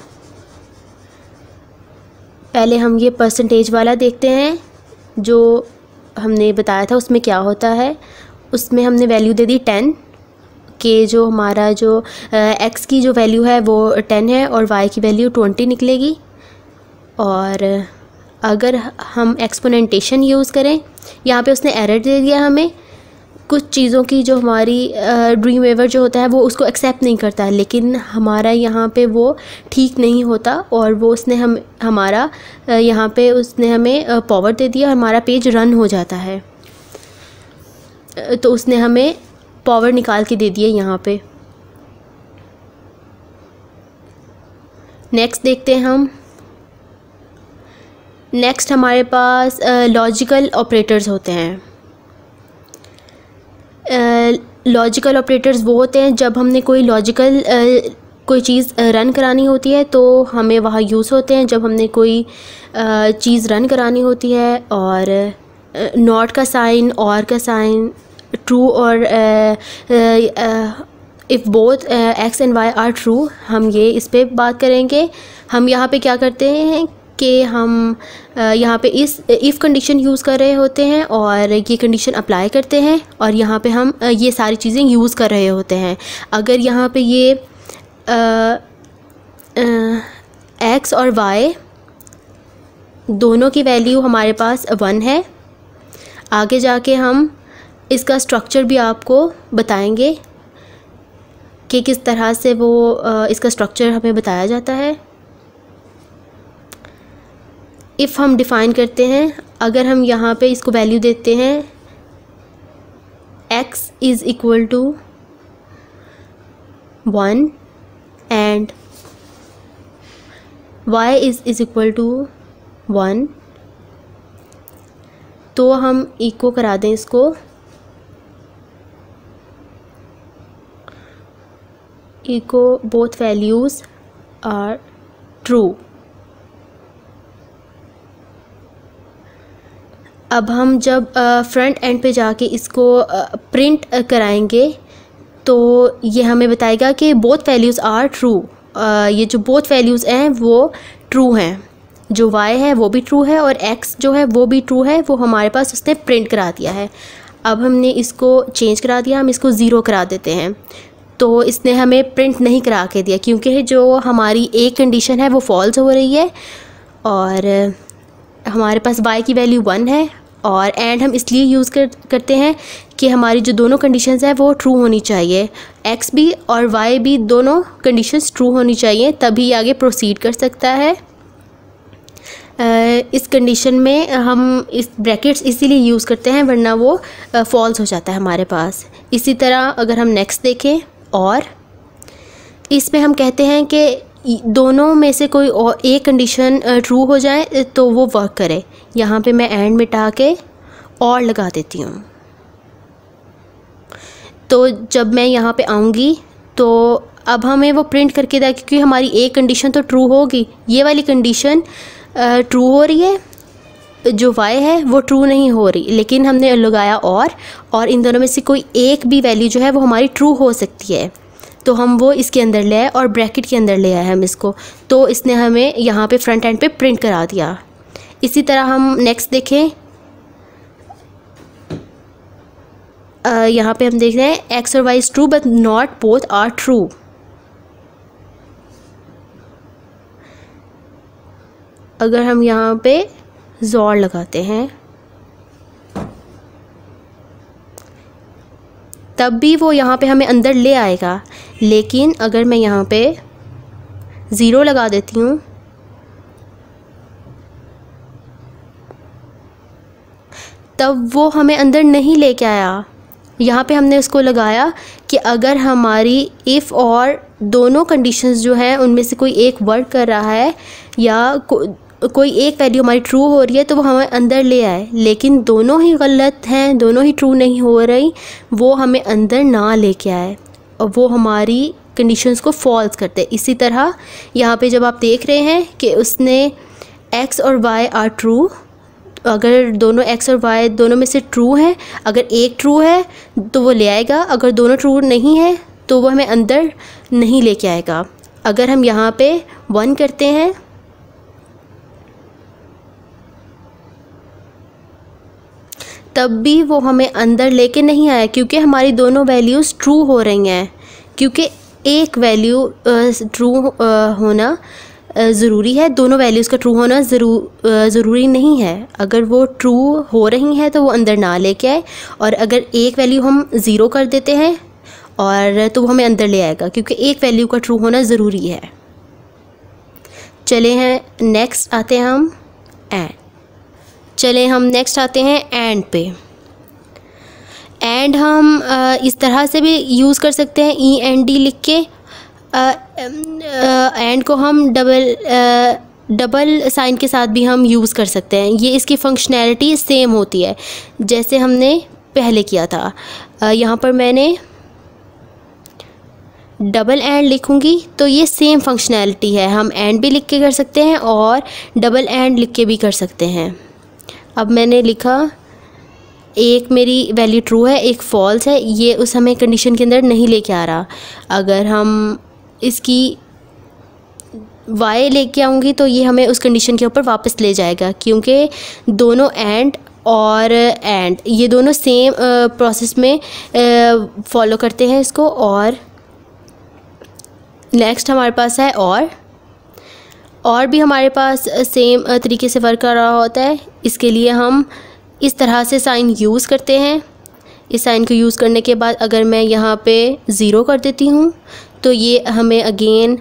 पहले हम ये परसेंटेज वाला देखते हैं जो हमने बताया था उसमें क्या होता है। उसमें हमने वैल्यू दे दी टेन, के जो हमारा जो एक्स की जो वैल्यू है वो टेन है और वाई की वैल्यू ट्वेंटी निकलेगी। और अगर हम एक्सपोनेंटेशन यूज़ करें, यहाँ पे उसने एरर दे दिया हमें। कुछ चीज़ों की जो हमारी ड्रीम वेवर जो होता है वो उसको एक्सेप्ट नहीं करता है, लेकिन हमारा यहाँ पे वो ठीक नहीं होता और वो उसने हम हमारा यहाँ पे उसने हमें पावर दे दिया, हमारा पेज रन हो जाता है। तो उसने हमें पावर निकाल के दे दिया यहाँ पे। नेक्स्ट देखते हैं हम। नेक्स्ट हमारे पास लॉजिकल ऑपरेटर्स होते हैं। लॉजिकल uh, ऑपरेटर्स वो होते हैं जब हमने कोई लॉजिकल uh, कोई चीज़ रन करानी होती है तो हमें वहाँ यूज़ होते हैं। जब हमने कोई uh, चीज़ रन करानी होती है और नॉट uh, का साइन, और का साइन, ट्रू और if both X and Y are true, हम ये इस पे बात करेंगे। हम यहाँ पे क्या करते हैं कि हम यहाँ पे इस इफ़ कंडीशन यूज़ कर रहे होते हैं और ये कंडीशन अप्लाई करते हैं और यहाँ पे हम ये सारी चीज़ें यूज़ कर रहे होते हैं। अगर यहाँ पे ये एक्स और वाई दोनों की वैल्यू हमारे पास वन है, आगे जाके हम इसका स्ट्रक्चर भी आपको बताएंगे कि किस तरह से वो इसका स्ट्रक्चर हमें बताया जाता है। इफ़ हम डिफ़ाइन करते हैं, अगर हम यहाँ पे इसको वैल्यू देते हैं x is equal to one and y is is equal to one, तो हम इको करा दें इसको। Echo both values are true. अब हम जब फ्रंट एंड पे जाके इसको प्रिंट कराएंगे तो ये हमें बताएगा कि बोथ वैल्यूज़ आर ट्रू। ये जो बोथ वैल्यूज़ हैं वो ट्रू हैं, जो y है वो भी ट्रू है और x जो है वो भी ट्रू है, वो हमारे पास उसने प्रिंट करा दिया है। अब हमने इसको चेंज करा दिया, हम इसको ज़ीरो करा देते हैं तो इसने हमें प्रिंट नहीं करा के दिया, क्योंकि जो हमारी एक कंडीशन है वो फॉल्स हो रही है और हमारे पास y की वैल्यू वन है। और एंड हम इसलिए यूज़ कर करते हैं कि हमारी जो दोनों कंडीशंस हैं वो ट्रू होनी चाहिए, x भी और y भी दोनों कंडीशंस ट्रू होनी चाहिए, तभी आगे प्रोसीड कर सकता है। इस कंडीशन में हम इस ब्रैकेट्स इसीलिए यूज़ करते हैं, वरना वो फॉल्स हो जाता है हमारे पास। इसी तरह अगर हम नेक्स्ट देखें, और इसमें हम कहते हैं कि दोनों में से कोई और एक कंडीशन ट्रू हो जाए तो वो वर्क करे। यहाँ पे मैं एंड मिटा के और लगा देती हूँ। तो जब मैं यहाँ पे आऊँगी तो अब हमें वो प्रिंट करके देगा, क्योंकि हमारी एक कंडीशन तो ट्रू होगी, ये वाली कंडीशन ट्रू हो रही है, जो वाई है वो ट्रू नहीं हो रही, लेकिन हमने लगाया और और इन दोनों में से कोई एक भी वैल्यू जो है वो हमारी ट्रू हो सकती है, तो हम वो इसके अंदर ले आए और ब्रैकेट के अंदर ले आए हम इसको, तो इसने हमें यहाँ पे फ्रंट एंड पे प्रिंट करा दिया। इसी तरह हम नेक्स्ट देखें, uh, यहाँ पे हम देख रहे हैं एक्स और Y is true but not both are true. अगर हम यहाँ पे ज़ोर लगाते हैं तब भी वो यहाँ पे हमें अंदर ले आएगा, लेकिन अगर मैं यहाँ पे ज़ीरो लगा देती हूँ तब वो हमें अंदर नहीं लेके आया। यहाँ पे हमने उसको लगाया कि अगर हमारी इफ़ और दोनों कंडीशंस जो हैं उनमें से कोई एक वर्क कर रहा है या को, कोई एक वैल्यू हमारी ट्रू हो रही है तो वो हमें अंदर ले आए, लेकिन दोनों ही गलत हैं, दोनों ही ट्रू नहीं हो रही, वो हमें अंदर ना लेके आए और वो हमारी कंडीशंस को फॉल्स करते। इसी तरह यहाँ पे जब आप देख रहे हैं कि उसने एक्स और वाई आर ट्रू, अगर दोनों एक्स और वाई दोनों में से ट्रू हैं, अगर एक ट्रू है तो वो ले आएगा, अगर दोनों ट्रू नहीं है तो वो हमें अंदर नहीं लेके आएगा। अगर हम यहाँ पे वन करते हैं तब भी वो हमें अंदर लेके नहीं आया, क्योंकि हमारी दोनों वैल्यूज़ ट्रू हो रही हैं, क्योंकि एक वैल्यू ट्रू होना ज़रूरी है, दोनों वैल्यूज़ का ट्रू होना ज़रूर ज़रूरी नहीं है। अगर वो ट्रू हो रही हैं तो वो अंदर ना लेके आए, और अगर एक वैल्यू हम ज़ीरो कर देते हैं और तो वो हमें अंदर ले आएगा, क्योंकि एक वैल्यू का ट्रू होना ज़रूरी है। चले हैं नेक्स्ट आते हैं हम एंड चले हम नेक्स्ट आते हैं एंड पे। एंड हम आ, इस तरह से भी यूज़ कर सकते हैं, ई एन डी लिख के। एंड को हम डबल डबल साइन के साथ भी हम यूज़ कर सकते हैं। ये इसकी फंक्शनैलिटी सेम होती है जैसे हमने पहले किया था। आ, यहाँ पर मैंने डबल एंड लिखूँगी तो ये सेम फंक्शनैलिटी है, हम एंड भी लिख के कर सकते हैं और डबल एंड लिख के भी कर सकते हैं। अब मैंने लिखा एक मेरी वैल्यू ट्रू है, एक फॉल्स है, ये उस हमें कंडीशन के अंदर नहीं लेके आ रहा। अगर हम इसकी वाई लेके आऊँगी तो ये हमें उस कंडीशन के ऊपर वापस ले जाएगा, क्योंकि दोनों एंड और एंड ये दोनों सेम प्रोसेस में फॉलो करते हैं इसको। और नेक्स्ट हमारे पास है और और भी हमारे पास सेम तरीके से वर्क कर रहा होता है। इसके लिए हम इस तरह से साइन यूज़ करते हैं। इस साइन को यूज़ करने के बाद अगर मैं यहाँ पे ज़ीरो कर देती हूँ तो ये हमें अगेन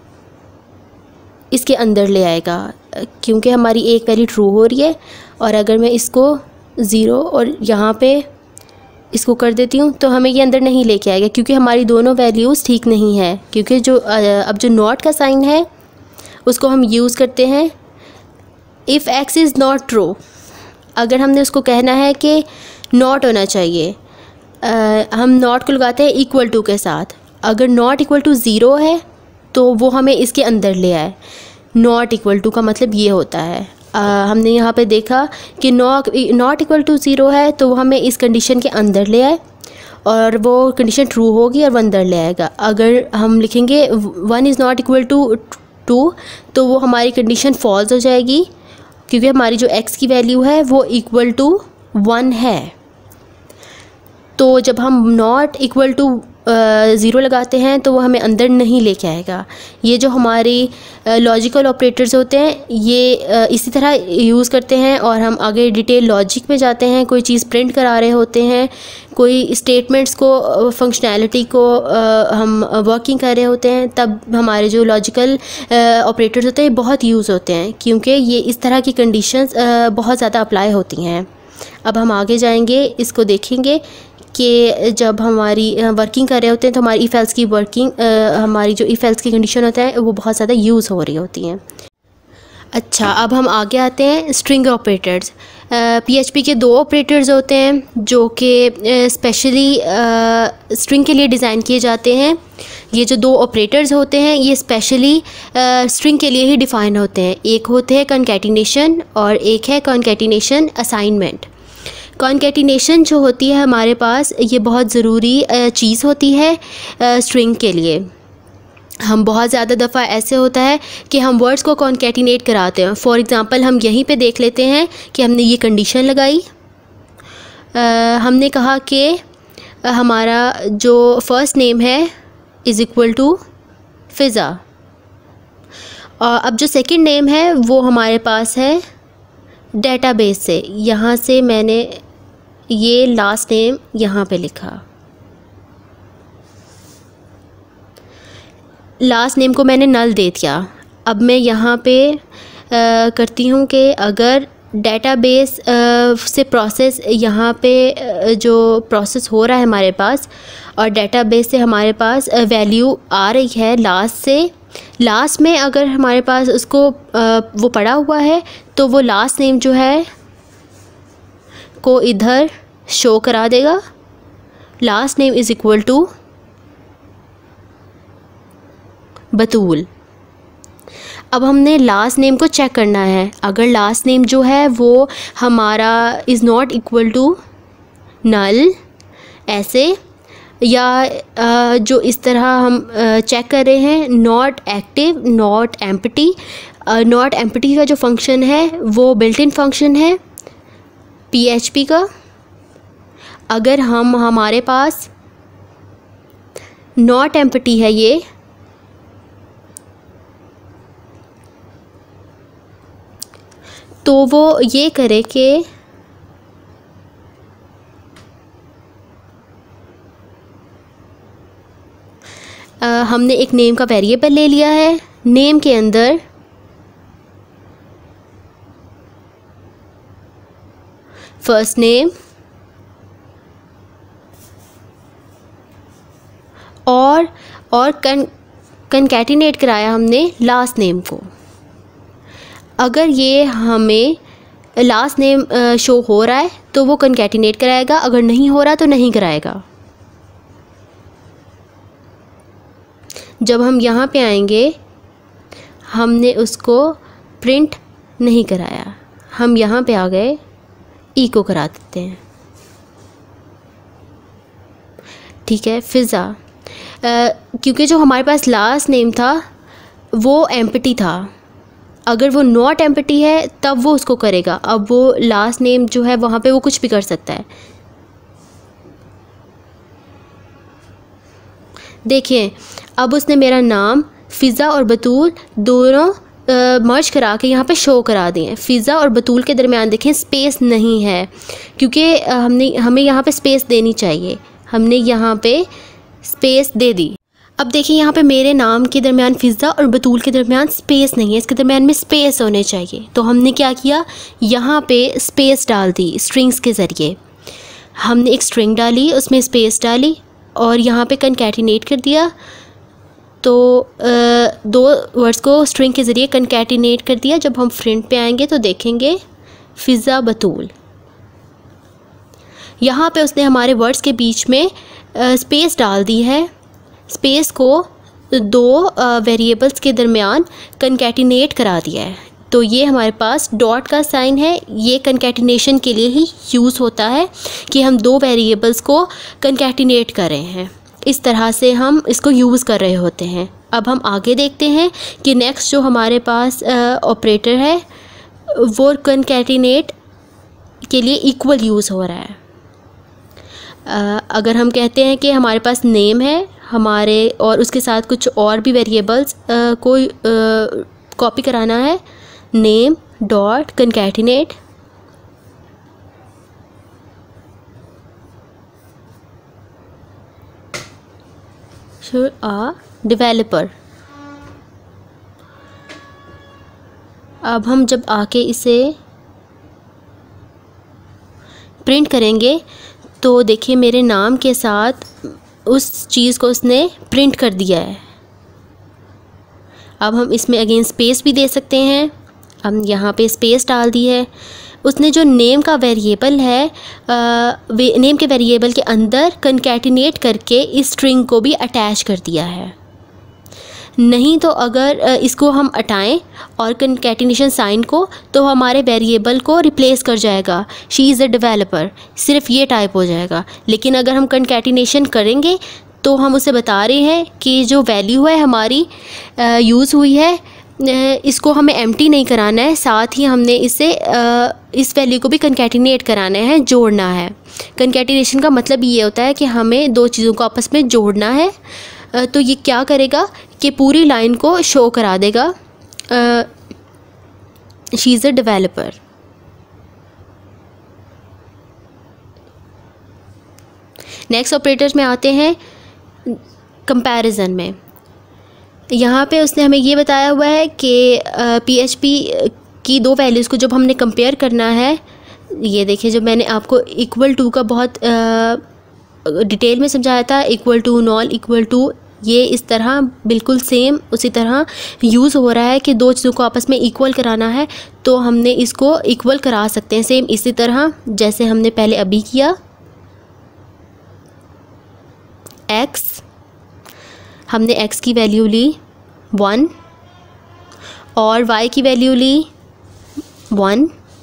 इसके अंदर ले आएगा, क्योंकि हमारी एक वैल्यू ट्रू हो रही है। और अगर मैं इसको ज़ीरो और यहाँ पे इसको कर देती हूँ तो हमें ये अंदर नहीं लेके आएगा, क्योंकि हमारी दोनों वैल्यूज़ ठीक नहीं है। क्योंकि जो अब जो नॉट का साइन है उसको हम यूज़ करते हैं if x is not true. अगर हमने उसको कहना है कि नॉट होना चाहिए, आ, हम नॉट को लगाते हैं इक्वल टू के साथ। अगर नॉट इक्वल टू ज़ीरो है तो वो हमें इसके अंदर ले आए। नॉट इक्वल टू का मतलब ये होता है, आ, हमने यहाँ पे देखा कि not not equal to zero है तो वो हमें इस कंडीशन के अंदर ले आए और वो कंडीशन ट्रू होगी और वो अंदर ले आएगा। अगर हम लिखेंगे one is not equal to two तो वो हमारी कंडीशन फॉल्स हो जाएगी, क्योंकि हमारी जो x की वैल्यू है वो इक्वल टू वन है। तो जब हम नॉट इक्वल टू ज़ीरो लगाते हैं तो वो हमें अंदर नहीं लेके आएगा। ये जो हमारी लॉजिकल ऑपरेटर्स होते हैं ये uh, इसी तरह यूज़ करते हैं। और हम आगे डिटेल लॉजिक में जाते हैं, कोई चीज़ प्रिंट करा रहे होते हैं, कोई स्टेटमेंट्स को फंक्शनैलिटी को uh, हम वर्किंग कर रहे होते हैं, तब हमारे जो लॉजिकल ऑपरेटर्स होते हैं बहुत यूज़ होते हैं, क्योंकि ये इस तरह की कंडीशंस uh, बहुत ज़्यादा अप्लाई होती हैं। अब हम आगे जाएंगे, इसको देखेंगे कि जब हमारी वर्किंग कर रहे होते हैं तो हमारी इफ़ एल्स की वर्किंग हमारी जो इफ़ एल्स की कंडीशन होता है वो बहुत ज़्यादा यूज़ हो रही होती हैं। अच्छा, अब हम आगे आते हैं स्ट्रिंग ऑपरेटर्स। पीएचपी के दो ऑपरेटर्स होते हैं जो कि स्पेशली स्ट्रिंग के लिए डिज़ाइन किए जाते हैं। ये जो दो ऑपरेटर्स होते हैं ये स्पेशली स्ट्रिंग के लिए ही डिफ़ाइन होते हैं। एक होते हैं कॉन्कैटिनेशन और एक है कॉन्कैटिनेशन असाइनमेंट। कॉन्कैटिनेशन जो होती है हमारे पास ये बहुत ज़रूरी चीज़ होती है स्ट्रिंग के लिए। हम बहुत ज़्यादा दफ़ा ऐसे होता है कि हम वर्ड्स को कॉन्कैटिनेट कराते हैं। फॉर एग्ज़ाम्पल हम यहीं पे देख लेते हैं कि हमने ये कंडीशन लगाई, आ, हमने कहा कि हमारा जो फ़र्स्ट नेम है इज़ इक्वल टू फ़िज़ा, और अब जो सेकंड नेम है वो हमारे पास है डेटाबेस से। यहाँ से मैंने ये लास्ट नेम यहाँ पे लिखा, लास्ट नेम को मैंने नल दे दिया। अब मैं यहाँ पे आ, करती हूँ कि अगर डेटाबेस से प्रोसेस यहाँ पे आ, जो प्रोसेस हो रहा है हमारे पास और डेटाबेस से हमारे पास वैल्यू आ रही है लास्ट से, लास्ट में अगर हमारे पास उसको आ, वो पड़ा हुआ है तो वो लास्ट नेम जो है को इधर शो करा देगा। Last name is equal to Batool. अब हमने लास्ट नेम को चेक करना है। अगर लास्ट नेम जो है वो हमारा is not equal to null ऐसे, या जो इस तरह हम चेक कर रहे हैं not active, not empty. Not empty का जो फंक्शन है वो बिल्ट इन फंक्शन है पीएचपी का। अगर हम हमारे पास नॉट एम्प्टी है ये, तो वो ये करे कि आ, हमने एक नेम का वेरिएबल ले लिया है, नेम के अंदर फर्स्ट नेम और और कन कनकैटिनेट कराया हमने लास्ट नेम को। अगर ये हमें लास्ट नेम शो हो रहा है तो वो कनकैटिनेट कराएगा, अगर नहीं हो रहा तो नहीं कराएगा। जब हम यहाँ पे आएंगे हमने उसको प्रिंट नहीं कराया, हम यहाँ पे आ गए इको करा देते हैं। ठीक है, फ़िज़ा क्योंकि जो हमारे पास लास्ट नेम था वो एम्प्टी था, अगर वो नॉट एम्प्टी है तब वो उसको करेगा। अब वो लास्ट नेम जो है वहाँ पे वो कुछ भी कर सकता है। देखिए अब उसने मेरा नाम फ़िज़ा और बतूल दोनों मर्ज करा के यहाँ पे शो करा दिए। फ़िज़ा और बतूल के दरमियान देखें स्पेस नहीं है, क्योंकि हमने हमें यहाँ पे स्पेस देनी चाहिए, हमने यहाँ पे स्पेस दे दी। अब देखिए यहाँ पे मेरे नाम के दरमियान फ़िज़ा और बतूल के दरमियान स्पेस नहीं है, इसके दरमियान में स्पेस होने चाहिए। तो हमने क्या किया, यहाँ पे स्पेस डाल दी स्ट्रिंग्स के ज़रिए। हमने एक स्ट्रिंग डाली, उसमें स्पेस डाली और यहाँ पे कनकैटिनेट कर दिया। तो दो वर्ड्स को स्ट्रिंग के ज़रिए कनकैटिनेट कर दिया। जब हम फ्रंट पे आएंगे तो देखेंगे फ़िज़ा बतूल। यहाँ पे उसने हमारे वर्ड्स के बीच में स्पेस डाल दी है। स्पेस को दो वेरिएबल्स के दरमियान कनकैटिनेट करा दिया है। तो ये हमारे पास डॉट का साइन है, ये कनकैटिनेशन के लिए ही यूज़ होता है कि हम दो वेरिएबल्स को कनकैटिनेट कर रहे हैं। इस तरह से हम इसको यूज़ कर रहे होते हैं। अब हम आगे देखते हैं कि नेक्स्ट जो हमारे पास ऑपरेटर है वो कनकैटिनेट के लिए इक्वल यूज़ हो रहा है। आ, अगर हम कहते हैं कि हमारे पास नेम है हमारे और उसके साथ कुछ और भी वेरिएबल्स को कॉपी कराना है, name dot concatenate should a developer। अब हम जब आके इसे प्रिंट करेंगे तो देखिए मेरे नाम के साथ उस चीज़ को उसने प्रिंट कर दिया है। अब हम इसमें अगेन स्पेस भी दे सकते हैं। हम यहाँ पे स्पेस डाल दी है। उसने जो नेम का वेरिएबल है, वे, नेम के वेरिएबल के अंदर कंकैटिनेट करके इस स्ट्रिंग को भी अटैच कर दिया है। नहीं तो अगर इसको हम हटाएं और कंकैटिनेशन साइन को, तो हमारे वेरिएबल को रिप्लेस कर जाएगा, शी इज़ अ डेवलपर, सिर्फ ये टाइप हो जाएगा। लेकिन अगर हम कंकैटिनेशन करेंगे तो हम उसे बता रहे हैं कि जो वैल्यू है हमारी यूज़ हुई है, इसको हमें एम्प्टी नहीं कराना है, साथ ही हमने इसे इस वैल्यू को भी कंकैटिनेट कराना है, जोड़ना है। कंकैटिनेशन का मतलब ये होता है कि हमें दो चीज़ों को आपस में जोड़ना है। तो ये क्या करेगा कि पूरी लाइन को शो करा देगा, she is a developer. Next operators में आते हैं कंपैरिजन में। यहाँ पे उसने हमें ये बताया हुआ है कि पीएचपी की दो वैल्यूज़ को जब हमने कंपेयर करना है, ये देखिए जब मैंने आपको इक्वल टू का बहुत डिटेल में समझाया था, equal to, not equal to, ये इस तरह बिल्कुल सेम उसी तरह यूज़ हो रहा है कि दो चीज़ों को आपस में इक्वल कराना है तो हमने इसको इक्वल करा सकते हैं, सेम इसी तरह जैसे हमने पहले अभी किया। x, हमने x की वैल्यू ली वन और y की वैल्यू ली वन,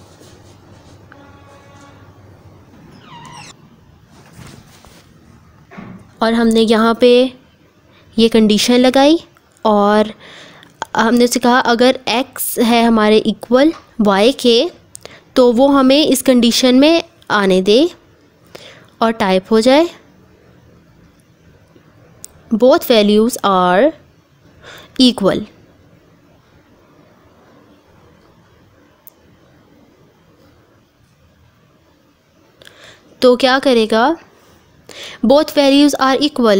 और हमने यहाँ पे ये कंडीशन लगाई और हमने उसे कहा अगर x है हमारे इक्वल y के तो वो हमें इस कंडीशन में आने दे और टाइप हो जाए both values are equal। तो क्या करेगा, both values are equal,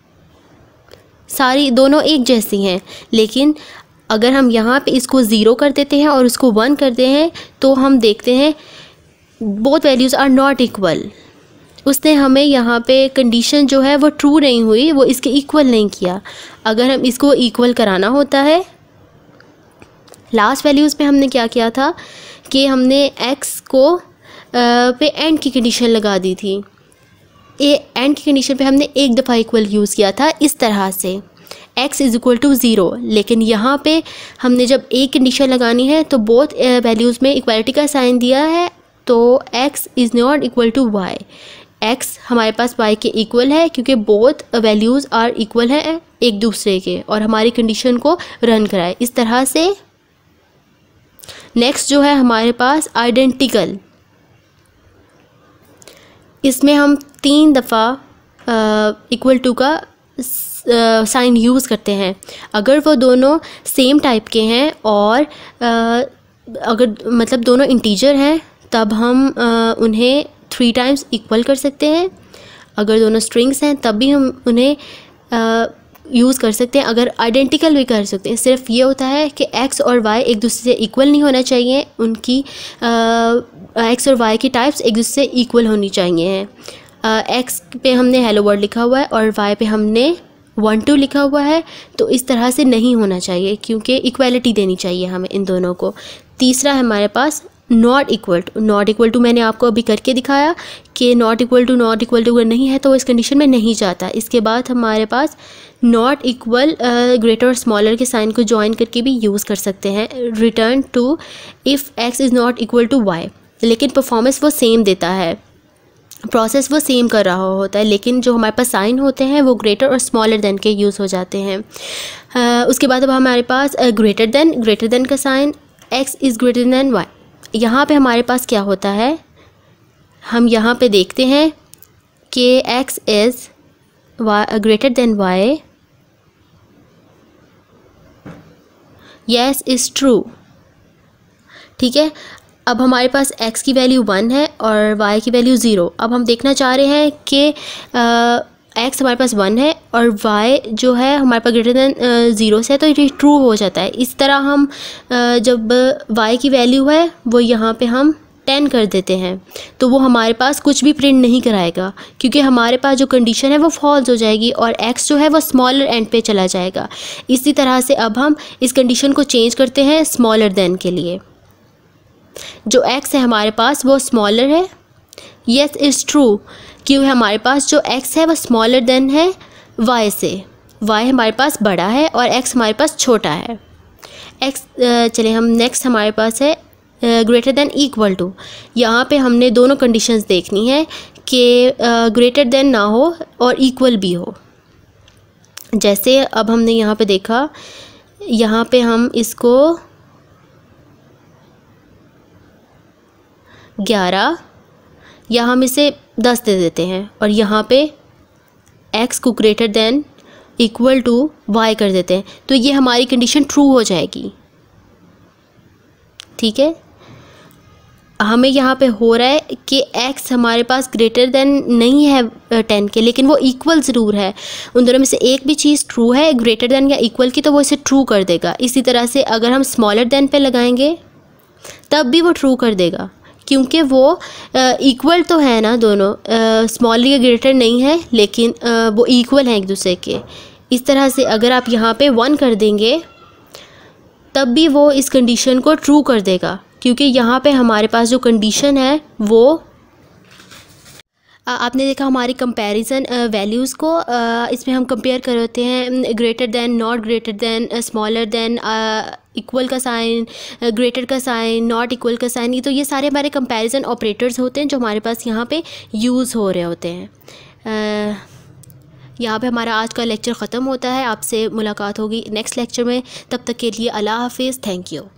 सारी दोनों एक जैसी हैं। लेकिन अगर हम यहाँ पे इसको ज़ीरो कर देते हैं और इसको वन करते हैं तो हम देखते हैं both values are not equal। उसने हमें यहाँ पे कंडीशन जो है वो ट्रू नहीं हुई, वो इसके इक्वल नहीं किया। अगर हम इसको इक्वल कराना होता है, लास्ट वैल्यूज़ पे हमने क्या किया था कि हमने x को आ, पे एंड की कंडीशन लगा दी थी। ए एंड की कंडीशन पे हमने एक दफ़ा इक्वल यूज़ किया था इस तरह से, x is equal to zero. लेकिन यहाँ पे हमने जब एक कंडीशन लगानी है तो बोथ वैल्यूज़ में इक्वालिटी का साइन दिया है, तो x is not equal to y। x हमारे पास y के इक्वल है क्योंकि बोथ वैल्यूज़ आर इक्वल हैं एक दूसरे के, और हमारी कंडीशन को रन कराए इस तरह से। नेक्स्ट जो है हमारे पास आइडेंटिकल, इसमें हम तीन दफ़ा इक्वल टू का साइन यूज़ करते हैं। अगर वो दोनों सेम टाइप के हैं और आ, अगर मतलब दोनों इंटीजर हैं तब हम आ, उन्हें थ्री टाइम्स इक्वल कर सकते हैं। अगर दोनों स्ट्रिंग्स हैं तब भी हम उन्हें यूज़ कर सकते हैं। अगर आइडेंटिकल भी कर सकते हैं। सिर्फ ये होता है कि x और y एक दूसरे से इक्वल नहीं होना चाहिए, उनकी x और y की टाइप्स एक दूसरे से इक्वल होनी चाहिए हैं। x पे हमने हेलो वर्ल्ड लिखा हुआ है और y पे हमने वन टू लिखा हुआ है, तो इस तरह से नहीं होना चाहिए क्योंकि इक्वालिटी देनी चाहिए हमें इन दोनों को। तीसरा है हमारे पास not equal to. Not equal to मैंने आपको अभी करके दिखाया कि not equal to not equal to अगर नहीं है तो इस कंडीशन में नहीं जाता। इसके बाद हमारे पास नॉट इक्वल ग्रेटर और स्मॉलर के साइन को ज्वाइन करके भी यूज़ कर सकते हैं। Return two if x is not equal to y, लेकिन परफॉर्मेंस वो सेम देता है, प्रोसेस वो सेम कर रहा होता है, लेकिन जो हमारे पास साइन होते हैं वो ग्रेटर और स्मॉलर देन के यूज़ हो जाते हैं। uh, उसके बाद अब हमारे पास ग्रेटर देन ग्रेटर देन का sign, x is greater than y. यहाँ पे हमारे पास क्या होता है, हम यहाँ पे देखते हैं कि x is greater than y, yes is true. ठीक है, अब हमारे पास x की वैल्यू वन है और y की वैल्यू ज़ीरो। अब हम देखना चाह रहे हैं कि x हमारे पास वन है और y जो है हमारे पास ग्रेटर देन ज़ीरो से है, तो ये ट्रू हो जाता है। इस तरह हम uh, जब y की वैल्यू है वो यहाँ पे हम टेन कर देते हैं तो वो हमारे पास कुछ भी प्रिंट नहीं कराएगा, क्योंकि हमारे पास जो कंडीशन है वो फॉल्स हो जाएगी और x जो है वो स्मॉलर एंड पे चला जाएगा। इसी तरह से अब हम इस कंडीशन को चेंज करते हैं स्मॉलर देन के लिए। जो x है हमारे पास वो स्मॉलर है, येस इज़ ट्रू, क्योंकि हमारे पास जो x है वो स्मॉलर देन है y से, y हमारे पास बड़ा है और x हमारे पास छोटा है। x चलिए हम नेक्स्ट हमारे पास है ग्रेटर देन इक्वल टू। यहाँ पे हमने दोनों कंडीशंस देखनी है कि ग्रेटर देन ना हो और इक्वल भी हो। जैसे अब हमने यहाँ पे देखा, यहाँ पे हम इसको ग्यारह या हम इसे दस दे देते हैं और यहाँ पे x को greater than equal to y कर देते हैं, तो ये हमारी कंडीशन ट्रू हो जाएगी। ठीक है, हमें यहाँ पे हो रहा है कि x हमारे पास ग्रेटर देन नहीं है टेन के, लेकिन वो इक्वल ज़रूर है। उन दोनों में से एक भी चीज़ ट्रू है, ग्रेटर देन या इक्वल की, तो वो इसे ट्रू कर देगा। इसी तरह से अगर हम स्मॉलर देन पे लगाएंगे तब भी वो ट्रू कर देगा, क्योंकि वो इक्वल तो है ना दोनों, स्मॉलर या ग्रेटर नहीं है लेकिन आ, वो इक्वल हैं एक दूसरे के। इस तरह से अगर आप यहाँ पे वन कर देंगे तब भी वो इस कंडीशन को ट्रू कर देगा, क्योंकि यहाँ पे हमारे पास जो कंडीशन है वो आ, आपने देखा हमारी कंपैरिजन वैल्यूज़ को, आ, इसमें हम कंपेयर करते हैं greater than, not greater than, smaller than, equal का साइन, ग्रेटर का साइन, नॉट इक्वल का साइन। तो ये सारे हमारे कंपैरिजन ऑपरेटर्स होते हैं जो हमारे पास यहाँ पे यूज़ हो रहे होते हैं। यहाँ पे हमारा आज का लेक्चर ख़त्म होता है। आपसे मुलाकात होगी नेक्स्ट लेक्चर में, तब तक के लिए अल्लाह हाफिज़, थैंक यू।